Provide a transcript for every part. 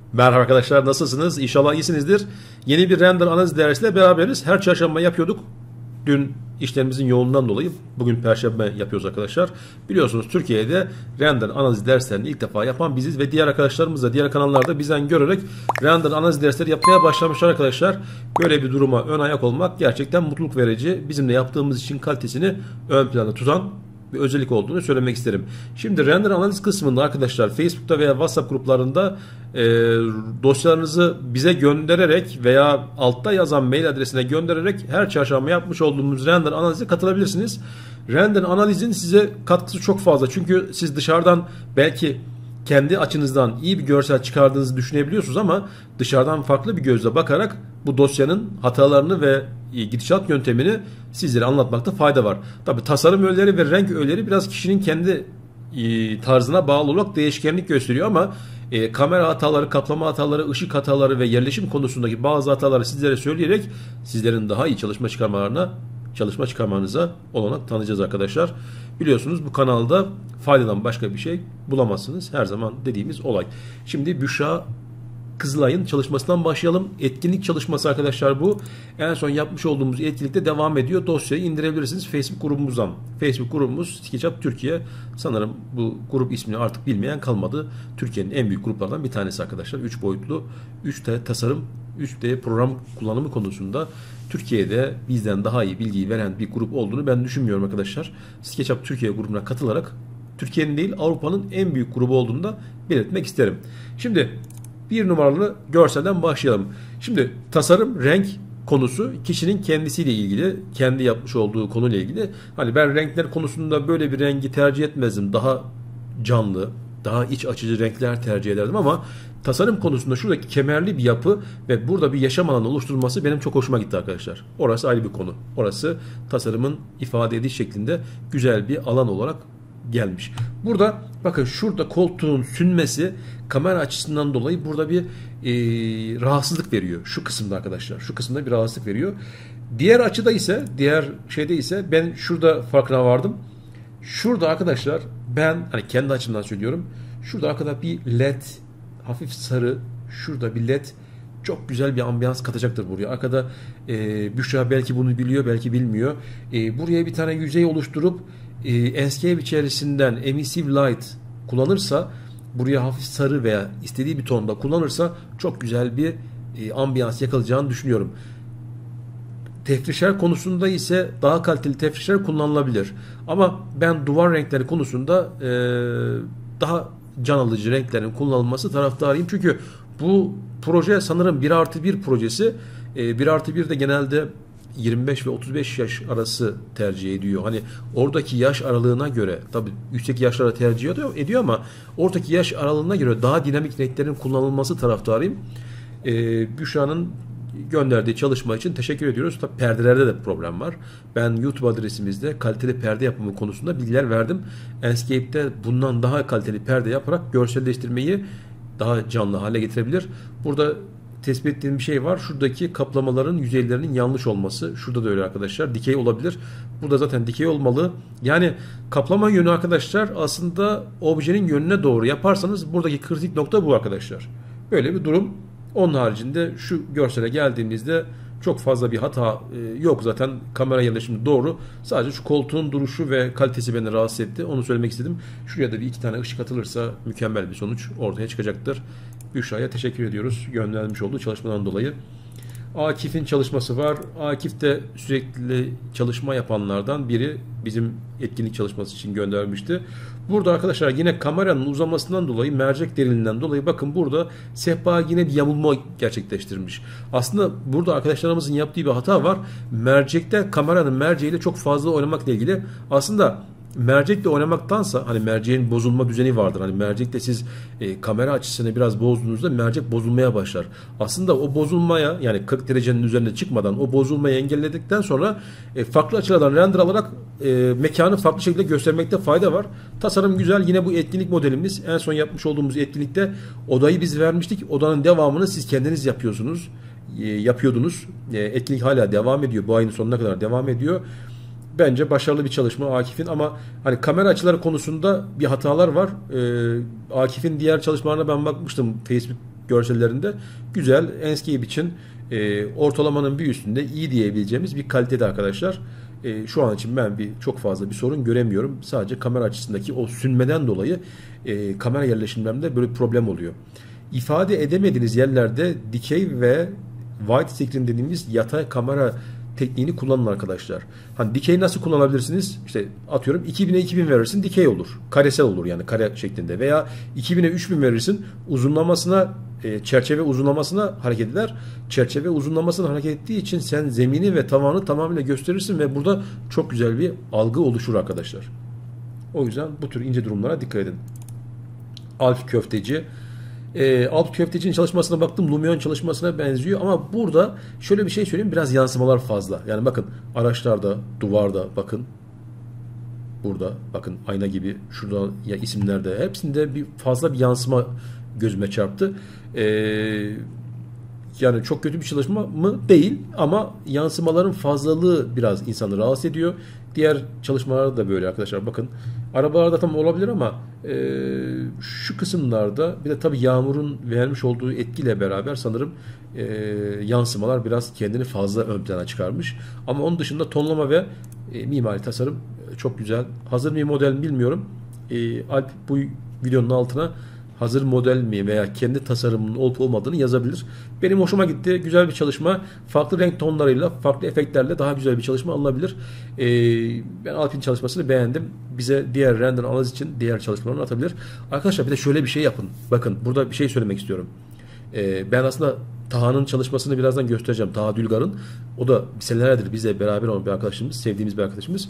Merhaba arkadaşlar, nasılsınız? İnşallah iyisinizdir. Yeni bir render analiz dersiyle beraberiz. Her çarşamba yapıyorduk. Dün işlerimizin yoğunluğundan dolayı bugün perşembe yapıyoruz arkadaşlar. Biliyorsunuz Türkiye'de render analiz derslerini ilk defa yapan biziz ve diğer arkadaşlarımız da diğer kanallarda bizden görerek render analiz dersleri yapmaya başlamışlar arkadaşlar. Böyle bir duruma ön ayak olmak gerçekten mutluluk verici. Bizim de yaptığımız için kalitesini ön planda tutan bir özellik olduğunu söylemek isterim. Şimdi render analiz kısmında arkadaşlar Facebook'ta veya WhatsApp gruplarında dosyalarınızı bize göndererek veya altta yazan mail adresine göndererek her çarşamba yapmış olduğumuz render analize katılabilirsiniz. Render analizin size katkısı çok fazla. Çünkü siz dışarıdan belki kendi açınızdan iyi bir görsel çıkardığınızı düşünebiliyorsunuz ama dışarıdan farklı bir gözle bakarak bu dosyanın hatalarını ve gidişat yöntemini sizlere anlatmakta fayda var. Tabi tasarım öğeleri ve renk öğeleri biraz kişinin kendi tarzına bağlı olarak değişkenlik gösteriyor ama kamera hataları, kaplama hataları, ışık hataları ve yerleşim konusundaki bazı hataları sizlere söyleyerek sizlerin daha iyi çalışma çıkarmanıza olanak tanıyacağız arkadaşlar. Biliyorsunuz bu kanalda faydadan başka bir şey bulamazsınız. Her zaman dediğimiz olay. Şimdi Büşra Kızılay'ın çalışmasından başlayalım. Etkinlik çalışması arkadaşlar bu. En son yapmış olduğumuz etkinlikte devam ediyor. Dosyayı indirebilirsiniz Facebook grubumuzdan. Facebook grubumuz SketchUp Türkiye. Sanırım bu grup ismini artık bilmeyen kalmadı. Türkiye'nin en büyük gruplardan bir tanesi arkadaşlar. 3 boyutlu, 3D tasarım, 3D program kullanımı konusunda Türkiye'de bizden daha iyi bilgiyi veren bir grup olduğunu ben düşünmüyorum arkadaşlar. SketchUp Türkiye grubuna katılarak Türkiye'nin değil Avrupa'nın en büyük grubu olduğunu da belirtmek isterim. Şimdi bir numaralı görselden başlayalım. Şimdi tasarım, renk konusu kişinin kendisiyle ilgili, kendi yapmış olduğu konuyla ilgili. Hani ben renkler konusunda böyle bir rengi tercih etmezdim. Daha canlı, daha iç açıcı renkler tercih ederdim ama tasarım konusunda şuradaki kemerli bir yapı ve burada bir yaşam alanı oluşturulması benim çok hoşuma gitti arkadaşlar. Orası ayrı bir konu. Orası tasarımın ifade ediş şeklinde güzel bir alan olarak gelmiş. Burada bakın şurada koltuğun sünmesi kamera açısından dolayı burada bir rahatsızlık veriyor. Şu kısımda arkadaşlar. Şu kısımda bir rahatsızlık veriyor. Diğer açıda ise, diğer şeyde ise ben şurada farkına vardım. Şurada arkadaşlar ben hani kendi açımdan söylüyorum. Şurada arkada bir led hafif sarı, şurada bir led çok güzel bir ambiyans katacaktır buraya. Arkada Büşra belki bunu biliyor, belki bilmiyor. Buraya bir tane yüzey oluşturup Enscape içerisinden emissive light kullanırsa, buraya hafif sarı veya istediği bir tonda kullanırsa çok güzel bir ambiyans yakalayacağını düşünüyorum. Tefrişler konusunda ise daha kaliteli tefrişler kullanılabilir. Ama ben duvar renkleri konusunda daha can alıcı renklerin kullanılması taraftarıyım. Çünkü bu proje sanırım 1+1 projesi. 1+1 de genelde 25 ve 35 yaş arası tercih ediyor. Hani oradaki yaş aralığına göre tabii yüksek yaşlara tercih ediyor ama oradaki yaş aralığına göre daha dinamik renklerin kullanılması taraftarıyım. Büşra'nın gönderdiği çalışma için teşekkür ediyoruz. Tabii perdelerde de problem var. Ben YouTube adresimizde kaliteli perde yapımı konusunda bilgiler verdim. Enscape'de bundan daha kaliteli perde yaparak görselleştirmeyi daha canlı hale getirebilir. Burada tespit ettiğim bir şey var. Şuradaki kaplamaların yüzeylerinin yanlış olması. Şurada da öyle arkadaşlar. Dikey olabilir. Burada zaten dikey olmalı. Yani kaplama yönü arkadaşlar aslında objenin yönüne doğru yaparsanız buradaki kritik nokta bu arkadaşlar. Böyle bir durum. Onun haricinde şu görsele geldiğimizde çok fazla bir hata yok zaten. Kamera yerleşimi doğru. Sadece şu koltuğun duruşu ve kalitesi beni rahatsız etti. Onu söylemek istedim. Şuraya da bir iki tane ışık atılırsa mükemmel bir sonuç ortaya çıkacaktır. Büşra'ya teşekkür ediyoruz göndermiş olduğu çalışmadan dolayı. Akif'in çalışması var. Akif de sürekli çalışma yapanlardan biri, bizim etkinlik çalışması için göndermişti. Burada arkadaşlar yine kameranın uzamasından dolayı, mercek derinliğinden dolayı bakın burada sehpa yine bir yamulma gerçekleştirmiş. Aslında burada arkadaşlarımızın yaptığı bir hata var. Mercekte kameranın merceğiyle çok fazla oynamakla ilgili. Aslında mercekle oynamaktansa, hani merceğin bozulma düzeni vardır. Hani mercekle siz kamera açısını biraz bozduğunuzda mercek bozulmaya başlar. Aslında o bozulmaya, yani 40 derecenin üzerine çıkmadan o bozulmayı engelledikten sonra farklı açılardan render alarak mekanı farklı şekilde göstermekte fayda var. Tasarım güzel. Yine bu etkinlik modelimiz. En son yapmış olduğumuz etkinlikte odayı biz vermiştik. Odanın devamını siz kendiniz yapıyordunuz. Etkinlik hala devam ediyor. Bu ayın sonuna kadar devam ediyor. Bence başarılı bir çalışma Akif'in ama hani kamera açıları konusunda bir hatalar var. Akif'in diğer çalışmalarına ben bakmıştım Facebook görsellerinde güzel, Enscape için ortalamanın bir üstünde iyi diyebileceğimiz bir kalitede arkadaşlar. Şu an için ben çok fazla bir sorun göremiyorum. Sadece kamera açısındaki o sünmeden dolayı kamera yerleşimlerimde böyle bir problem oluyor. İfade edemediğiniz yerlerde dikey ve wide screen dediğimiz yatay kamera tekniğini kullanın arkadaşlar. Hani dikey nasıl kullanabilirsiniz? İşte atıyorum 2000'e 2000 verirsin, dikey olur. Karesel olur yani, kare şeklinde. Veya 2000'e 3000 verirsin, uzunlamasına çerçeve uzunlamasına hareket eder. Çerçeve uzunlamasına hareket ettiği için sen zemini ve tavanı tamamıyla gösterirsin ve burada çok güzel bir algı oluşur arkadaşlar. O yüzden bu tür ince durumlara dikkat edin. Alp Köfteci. Alp Köfteci'nin çalışmasına baktım. Lumion çalışmasına benziyor ama burada şöyle bir şey söyleyeyim. Biraz yansımalar fazla. Yani bakın araçlarda, duvarda bakın. Burada bakın ayna gibi. Şurada ya isimlerde. Hepsinde fazla bir yansıma gözüme çarptı. Yani çok kötü bir çalışma mı? Değil. Ama yansımaların fazlalığı biraz insanı rahatsız ediyor. Diğer çalışmalarda da böyle arkadaşlar. Bakın arabalarda tam olabilir ama şu kısımlarda bir de tabii yağmurun vermiş olduğu etkiyle beraber sanırım yansımalar biraz kendini fazla ön plana çıkarmış. Ama onun dışında tonlama ve mimari tasarım çok güzel. Hazır bir model mi bilmiyorum. Alp bu videonun altına hazır model mi veya kendi tasarımının olup olmadığını yazabilir. Benim hoşuma gitti. Güzel bir çalışma. Farklı renk tonlarıyla, farklı efektlerle daha güzel bir çalışma alınabilir. Ben Alp'in çalışmasını beğendim. Bize diğer render analiz için diğer çalışmalarını atabilir. Arkadaşlar bir de şöyle bir şey yapın. Bakın burada bir şey söylemek istiyorum. Ben aslında Taha'nın çalışmasını birazdan göstereceğim. Taha Dülgar'ın. O da senelerdir bizle beraber olan bir arkadaşımız. Sevdiğimiz bir arkadaşımız.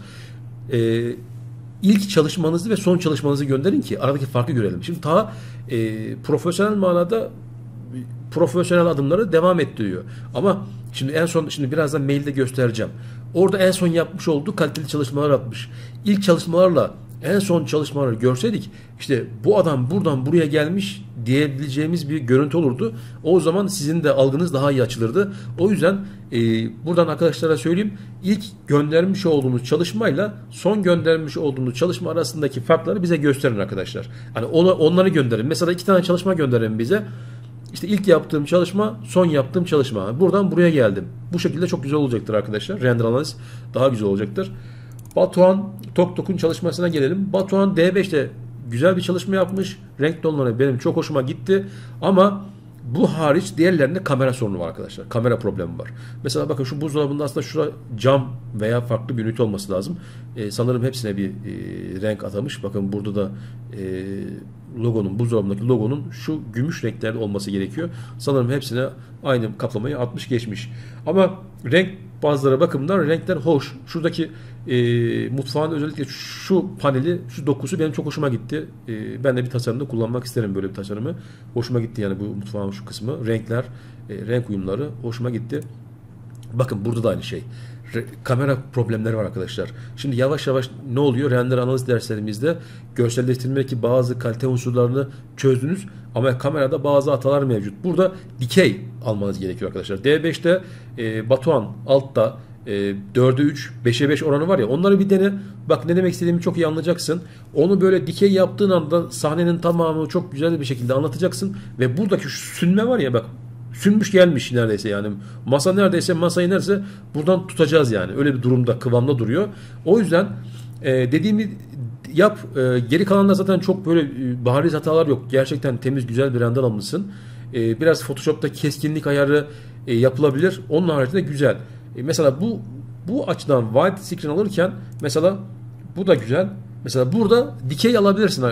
İlk çalışmanızı ve son çalışmanızı gönderin ki aradaki farkı görelim. Şimdi Taha profesyonel manada profesyonel adımları devam ettiriyor. Ama şimdi birazdan mailde göstereceğim. Orada en son yapmış olduğu kaliteli çalışmalar atmış. İlk çalışmalarla en son çalışmaları görseydik işte bu adam buradan buraya gelmiş diyebileceğimiz bir görüntü olurdu. O zaman sizin de algınız daha iyi açılırdı. O yüzden buradan arkadaşlara söyleyeyim. İlk göndermiş olduğunuz çalışmayla son göndermiş olduğunuz çalışma arasındaki farkları bize gösterin arkadaşlar. Hani onları gönderin. Mesela 2 tane çalışma gönderin bize. İşte ilk yaptığım çalışma, son yaptığım çalışma. Buradan buraya geldim. Bu şekilde çok güzel olacaktır arkadaşlar. Render analiz daha güzel olacaktır. Batuhan Tok'un çalışmasına gelelim. Batuhan D5'te güzel bir çalışma yapmış. Renk tonları benim çok hoşuma gitti. Ama bu hariç diğerlerinde kamera sorunu var arkadaşlar. Kamera problemi var. Mesela bakın şu buzdolabında aslında şurada cam veya farklı bir ünite olması lazım. Sanırım hepsine bir renk atamış. Bakın burada da buzdolabındaki logonun şu gümüş renklerde olması gerekiyor. Sanırım hepsine aynı kaplamayı atmış geçmiş. Ama renk bazıları bakımından renkler hoş. Şuradaki mutfağın özellikle şu paneli, şu dokusu benim çok hoşuma gitti. Ben de bir tasarımda kullanmak isterim böyle bir tasarımı. Hoşuma gitti yani bu mutfağın şu kısmı. Renkler, renk uyumları hoşuma gitti. Bakın burada da aynı şey. Kamera problemleri var arkadaşlar. Şimdi yavaş yavaş ne oluyor? Render analiz derslerimizde görselleştirmedeki bazı kalite unsurlarını çözdünüz ama kamerada bazı hatalar mevcut. Burada dikey almanız gerekiyor arkadaşlar. D5'te Batuhan altta 4'e 3, 5'e 5 oranı var ya, onları bir dene. Bak ne demek istediğimi çok iyi anlayacaksın. Onu böyle dikey yaptığın anda sahnenin tamamını çok güzel bir şekilde anlatacaksın ve buradaki şu sünme var ya, bak sünmüş gelmiş neredeyse yani. Masa neredeyse, masayı neredeyse buradan tutacağız yani. Öyle bir durumda, kıvamda duruyor. O yüzden dediğimi yap. Geri kalanında zaten çok böyle bariz hatalar yok. Gerçekten temiz, güzel bir render almışsın. Biraz Photoshop'ta keskinlik ayarı yapılabilir. Onun haricinde güzel. Mesela bu açıdan wide screen alırken mesela bu da güzel. Mesela burada dikey alabilirsin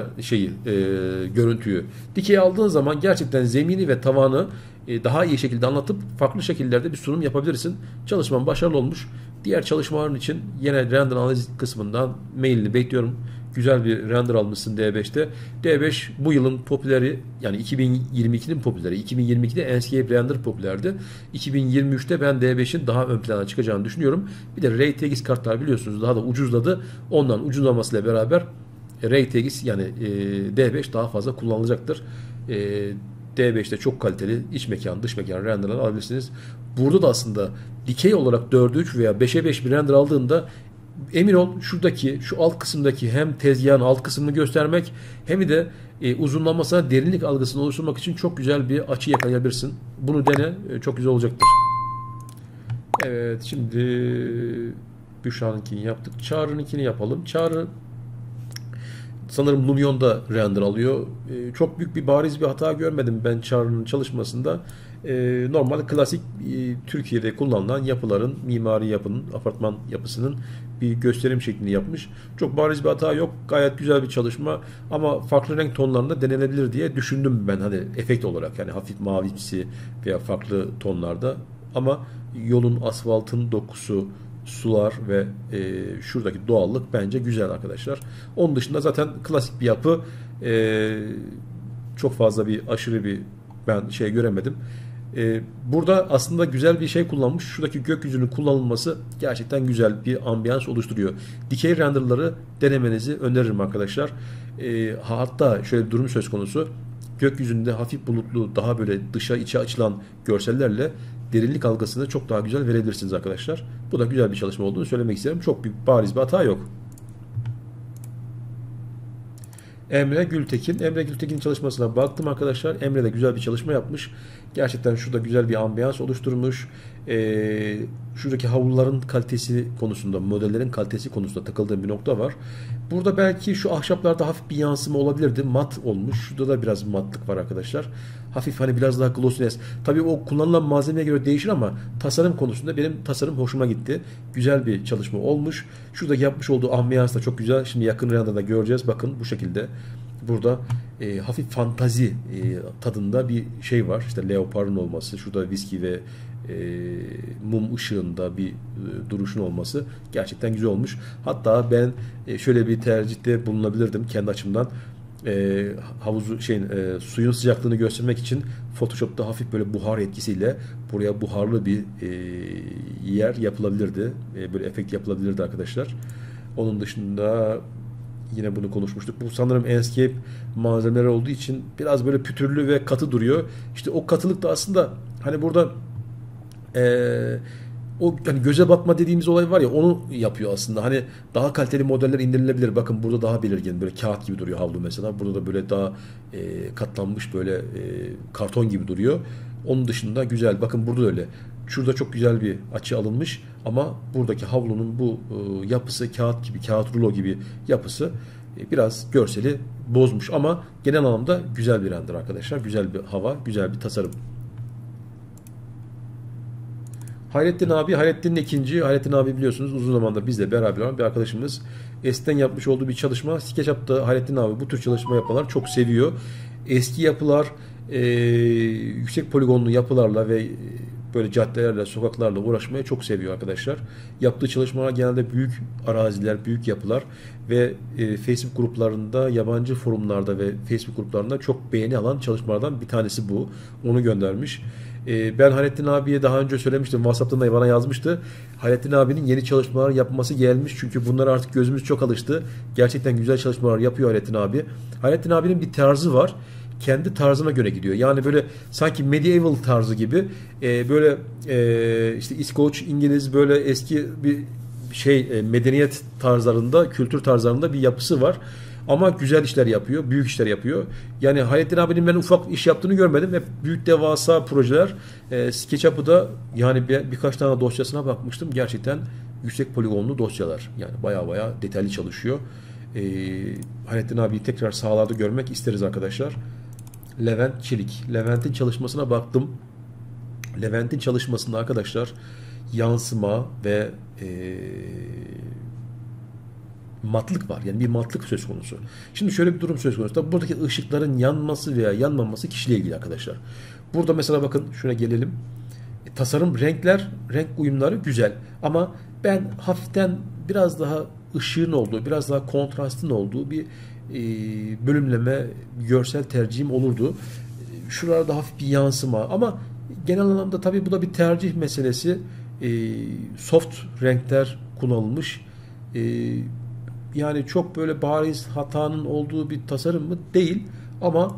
görüntüyü. Dikey aldığın zaman gerçekten zemini ve tavanı daha iyi şekilde anlatıp farklı şekillerde bir sunum yapabilirsin. Çalışman başarılı olmuş. Diğer çalışmaların için yine render analiz kısmından mailini bekliyorum. Güzel bir render almışsın D5'te. D5 bu yılın popüleri, yani 2022'nin popüleri. 2022'de Enscape Render popülerdi. 2023'te ben D5'in daha ön plana çıkacağını düşünüyorum. Bir de RTX kartlar biliyorsunuz daha da ucuzladı. Ondan ucuzlamasıyla beraber RTX yani D5 daha fazla kullanılacaktır. D5'te çok kaliteli iç mekan, dış mekan renderler alabilirsiniz. Burada da aslında dikey olarak 4'e 3 veya 5'e 5 bir render aldığında emin ol şuradaki şu alt kısımdaki hem tezgahın alt kısmını göstermek hem de uzunlamasına derinlik algısını oluşturmak için çok güzel bir açı yakalayabilirsin. Bunu dene, çok güzel olacaktır. Evet, şimdi Büşra'nınkini yaptık. Çağrı'nınkini yapalım. Çağrı sanırım Lumion'da render alıyor. Çok büyük bir bariz bir hata görmedim ben Çağrı'nın çalışmasında. Normal klasik Türkiye'de kullanılan yapıların, mimari yapının, apartman yapısının bir gösterim şeklini yapmış. Çok bariz bir hata yok. Gayet güzel bir çalışma ama farklı renk tonlarında denenebilir diye düşündüm ben, hani efekt olarak, yani hafif mavimsi veya farklı tonlarda, ama yolun, asfaltın dokusu, sular ve şuradaki doğallık bence güzel arkadaşlar. Onun dışında zaten klasik bir yapı, çok fazla bir aşırı bir ben şey göremedim. Burada aslında güzel bir şey kullanmış. Şuradaki gökyüzünün kullanılması gerçekten güzel bir ambiyans oluşturuyor. Dikey renderları denemenizi öneririm arkadaşlar. Hatta şöyle bir durum söz konusu. Gökyüzünde hafif bulutlu, daha böyle dışa içe açılan görsellerle derinlik algısını çok daha güzel verebilirsiniz arkadaşlar. Bu da güzel bir çalışma olduğunu söylemek isterim. Çok büyük bariz bir hata yok. Emre Gültekin. Emre Gültekin'in çalışmasına baktım arkadaşlar. Emre de güzel bir çalışma yapmış. Gerçekten şurada güzel bir ambiyans oluşturmuş. Şuradaki havluların kalitesi konusunda, modellerin kalitesi konusunda takıldığım bir nokta var. Burada belki şu ahşaplarda hafif bir yansıma olabilirdi. Mat olmuş. Şurada da biraz matlık var arkadaşlar. Hafif hani biraz daha glossiness. Tabii o kullanılan malzemeye göre değişir ama tasarım konusunda benim tasarım hoşuma gitti. Güzel bir çalışma olmuş. Şuradaki yapmış olduğu ambiyans da çok güzel. Şimdi yakın renderda göreceğiz. Bakın bu şekilde. Burada hafif fantazi tadında bir şey var. İşte leoparın olması, şurada viski ve mum ışığında bir duruşun olması gerçekten güzel olmuş. Hatta ben şöyle bir tercihte bulunabilirdim kendi açımdan. Havuzu suyun sıcaklığını göstermek için Photoshop'ta hafif böyle buhar etkisiyle buraya buharlı bir yer yapılabilirdi. Böyle efekt yapılabilirdi arkadaşlar. Onun dışında yine bunu konuşmuştuk. Bu sanırım Enscape malzemeleri olduğu için biraz böyle pütürlü ve katı duruyor. İşte o katılık da aslında hani burada o hani göze batma dediğimiz olay var ya, onu yapıyor aslında. Hani daha kaliteli modeller indirilebilir. Bakın burada daha belirgin, böyle kağıt gibi duruyor havlu mesela. Burada da böyle daha katlanmış, böyle karton gibi duruyor. Onun dışında güzel. Bakın burada öyle. Şurada çok güzel bir açı alınmış ama buradaki havlunun bu yapısı kağıt gibi, kağıt rulo gibi yapısı biraz görseli bozmuş ama genel anlamda güzel bir render arkadaşlar. Güzel bir hava, güzel bir tasarım. Hayrettin abi, Hayrettin'in ikinci. Hayrettin abi biliyorsunuz uzun zamandır bizle beraber olan bir arkadaşımız. Eskiden yapmış olduğu bir çalışma. SketchUp'ta Hayrettin abi bu tür çalışma yapanlar çok seviyor. Eski yapılar, yüksek poligonlu yapılarla ve böyle caddelerle, sokaklarla uğraşmayı çok seviyor arkadaşlar. Yaptığı çalışmalar genelde büyük araziler, büyük yapılar ve Facebook gruplarında, yabancı forumlarda ve Facebook gruplarında çok beğeni alan çalışmalardan bir tanesi bu. Onu göndermiş. Ben Hayrettin abiye daha önce söylemiştim. WhatsApp'tan da bana yazmıştı. Hayrettin abinin yeni çalışmalar yapması gelmiş. Çünkü bunlara artık gözümüz çok alıştı. Gerçekten güzel çalışmalar yapıyor Hayrettin abi. Hayrettin abinin bir tarzı var. Kendi tarzına göre gidiyor. Yani böyle sanki medieval tarzı gibi böyle işte İskoç, İngiliz, böyle eski bir medeniyet tarzlarında, kültür tarzlarında bir yapısı var. Ama güzel işler yapıyor, büyük işler yapıyor. Yani Hayrettin abinin ben ufak iş yaptığını görmedim. Hep büyük devasa projeler. SketchUp'ı da yani birkaç tane dosyasına bakmıştım. Gerçekten yüksek poligonlu dosyalar. Yani baya detaylı çalışıyor. Hayrettin abiyi tekrar sahalarda görmek isteriz arkadaşlar. Levent Çelik. Levent'in çalışmasına baktım. Levent'in çalışmasında arkadaşlar yansıma ve matlık var. Yani bir matlık söz konusu. Şimdi şöyle bir durum söz konusu. Tabii buradaki ışıkların yanması veya yanmaması kişiyle ilgili arkadaşlar. Burada mesela bakın şuna gelelim. Tasarım, renkler, renk uyumları güzel. Ama ben hafiften biraz daha ışığın olduğu, biraz daha kontrastın olduğu bir bölümleme, görsel tercihim olurdu. Şuralarda hafif bir yansıma ama genel anlamda tabii bu da bir tercih meselesi. Soft renkler kullanılmış. Yani çok böyle bariz hatanın olduğu bir tasarım mı? Değil. Ama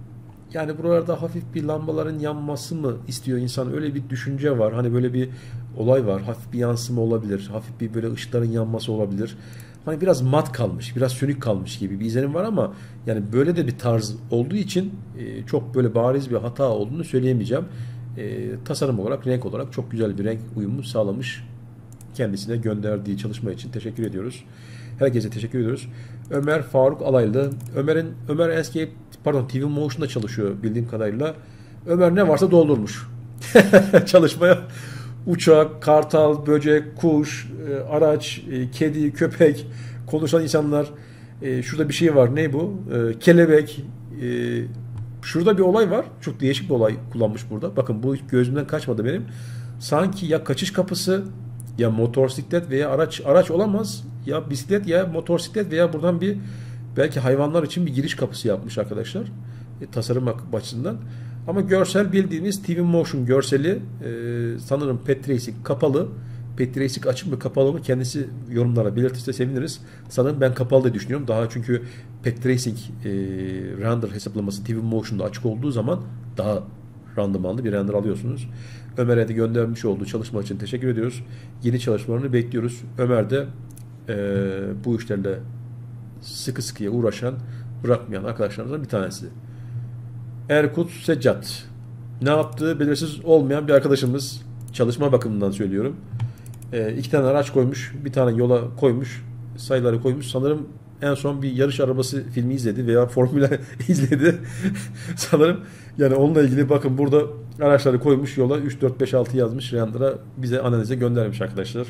yani buralarda hafif bir lambaların yanması mı istiyor insan? Öyle bir düşünce var. Hani böyle bir olay var. Hafif bir yansıma olabilir. Hafif bir böyle ışıkların yanması olabilir. Hani biraz mat kalmış, biraz sönük kalmış gibi bir izlenim var ama yani böyle de bir tarz olduğu için çok böyle bariz bir hata olduğunu söyleyemeyeceğim. Tasarım olarak, renk olarak çok güzel bir renk uyumu sağlamış. Kendisine gönderdiği çalışma için teşekkür ediyoruz. Herkese teşekkür ediyoruz. Ömer Faruk Alaylı. Ömer Escape, TV Motion'da çalışıyor bildiğim kadarıyla. Ömer ne varsa doldurmuş. Çalışmaya uçak, kartal, böcek, kuş, araç, kedi, köpek, konuşan insanlar. Şurada bir şey var. Ne bu? Kelebek. Şurada bir olay var. Çok değişik bir olay kullanmış burada. Bakın bu hiç gözümden kaçmadı benim. Sanki ya kaçış kapısı ya motosiklet veya araç olamaz. Ya bisiklet ya motosiklet veya buradan bir belki hayvanlar için bir giriş kapısı yapmış arkadaşlar. Tasarım açısından. Ama görsel bildiğimiz TV Motion görseli, sanırım Pet Racing kapalı. Pet Racing açık mı kapalı mı kendisi yorumlara belirtirse seviniriz. Sanırım ben kapalı diye düşünüyorum. Daha çünkü Pet Racing render hesaplaması TV Motion'da açık olduğu zaman daha randımanlı bir render alıyorsunuz. Ömer'e de göndermiş olduğu çalışma için teşekkür ediyoruz. Yeni çalışmalarını bekliyoruz. Ömer de bu işlerle sıkı sıkıya uğraşan, bırakmayan arkadaşlarımızdan bir tanesi. Erkut Seccat. Ne yaptığı belirsiz olmayan bir arkadaşımız. Çalışma bakımından söylüyorum. 2 tane araç koymuş. Bir tane yola koymuş. Sayıları koymuş. Sanırım en son bir yarış arabası filmi izledi veya Formula izledi. Sanırım yani onunla ilgili bakın burada araçları koymuş yola 3, 4, 5, 6 yazmış. Render'a bize analize göndermiş arkadaşlar.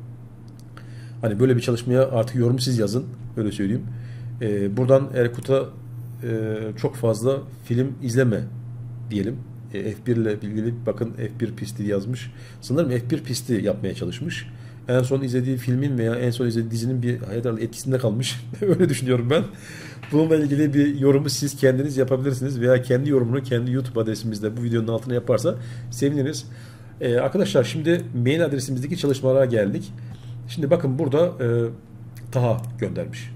Hani böyle bir çalışmaya artık yorum siz yazın. Öyle söyleyeyim. Buradan Erkut'a çok fazla film izleme diyelim. F1 ile ilgili bakın F1 pisti yazmış. Sanırım F1 pisti yapmaya çalışmış. En son izlediği filmin veya en son izlediği dizinin bir herhalde etkisinde kalmış. Öyle düşünüyorum ben. Bununla ilgili bir yorumu siz kendiniz yapabilirsiniz veya kendi yorumunu kendi YouTube adresimizde bu videonun altına yaparsa seviniriz. Arkadaşlar şimdi mail adresimizdeki çalışmalara geldik. Şimdi bakın burada Taha göndermiş.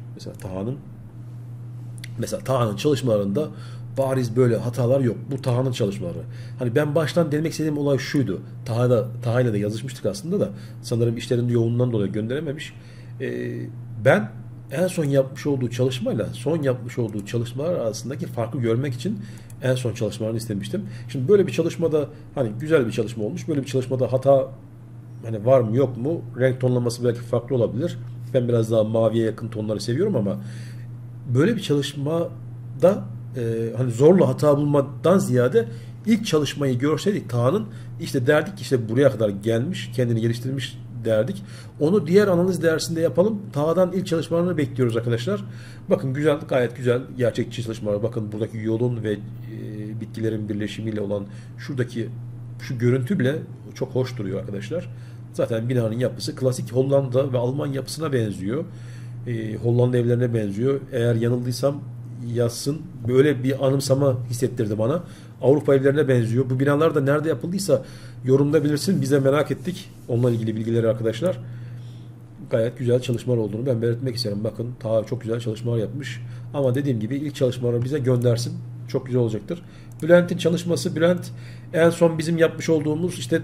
Mesela Taha'nın çalışmalarında bariz böyle hatalar yok. Bu Taha'nın çalışmaları. Hani ben baştan demek istediğim olay şuydu. Taha'yla da yazışmıştık aslında da sanırım işlerin yoğunluğundan dolayı gönderememiş. Ben en son yapmış olduğu çalışmayla son yapmış olduğu çalışmalar arasındaki farkı görmek için en son çalışmalarını istemiştim. Şimdi böyle bir çalışmada hani güzel bir çalışma olmuş. Böyle bir çalışmada hata hani var mı yok mu? Renk tonlaması belki farklı olabilir. Ben biraz daha maviye yakın tonları seviyorum ama böyle bir çalışmada hani zorla hata bulmadan ziyade ilk çalışmayı görseydik Taha'nın işte derdik işte buraya kadar gelmiş, kendini geliştirmiş derdik. Onu diğer analiz dersinde yapalım. Taha'dan ilk çalışmalarını bekliyoruz arkadaşlar. Bakın güzel, gayet güzel gerçekçi çalışmalar. Bakın buradaki yolun ve bitkilerin birleşimiyle olan şu görüntü bile çok hoş duruyor arkadaşlar. Zaten binanın yapısı klasik Hollanda ve Alman yapısına benziyor. Hollanda evlerine benziyor. Eğer yanıldıysam yazsın. Böyle bir anımsama hissettirdi bana. Avrupa evlerine benziyor. Bu binalar da nerede yapıldıysa yorumda bilirsin. Bize merak ettik. Onunla ilgili bilgileri arkadaşlar. Gayet güzel çalışmalar olduğunu ben belirtmek isterim. Bakın Taha çok güzel çalışmalar yapmış. Ama dediğim gibi ilk çalışmaları bize göndersin. Çok güzel olacaktır. Bülent'in çalışması. Bülent en son bizim yapmış olduğumuz işte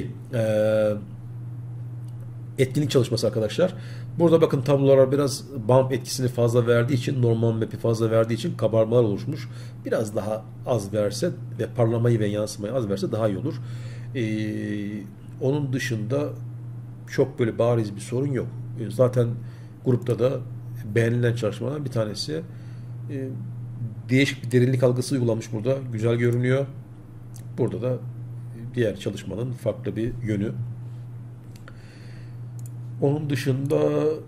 etkinlik çalışması arkadaşlar. Burada bakın tablolara biraz bump etkisini fazla verdiği için, normal map'i fazla verdiği için kabarmalar oluşmuş. Biraz daha az verse ve parlamayı ve yansımayı az verse daha iyi olur. Onun dışında çok böyle bariz bir sorun yok. Zaten grupta da beğenilen çalışmalardan bir tanesi. Değişik bir derinlik algısı uygulanmış burada. Güzel görünüyor. Burada da diğer çalışmanın farklı bir yönü. Onun dışında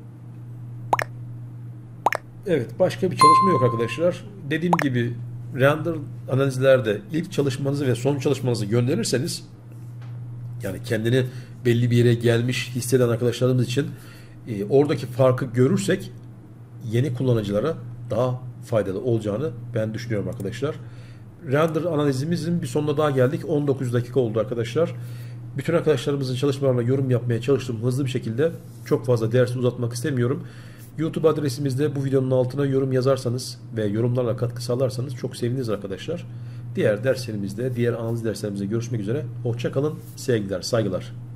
evet başka bir çalışma yok arkadaşlar. Dediğim gibi render analizlerde ilk çalışmanızı ve son çalışmanızı gönderirseniz yani kendini belli bir yere gelmiş hisseden arkadaşlarımız için oradaki farkı görürsek yeni kullanıcılara daha faydalı olacağını ben düşünüyorum arkadaşlar. Render analizimizin bir sonuna daha geldik. 19 dakika oldu arkadaşlar. Bütün arkadaşlarımızın çalışmalarına yorum yapmaya çalıştım hızlı bir şekilde. Çok fazla dersi uzatmak istemiyorum. YouTube adresimizde bu videonun altına yorum yazarsanız ve yorumlarla katkı sağlarsanız çok seviniriz arkadaşlar. Diğer derslerimizde, diğer analiz derslerimizde görüşmek üzere. Hoşça kalın, sevgiler, saygılar.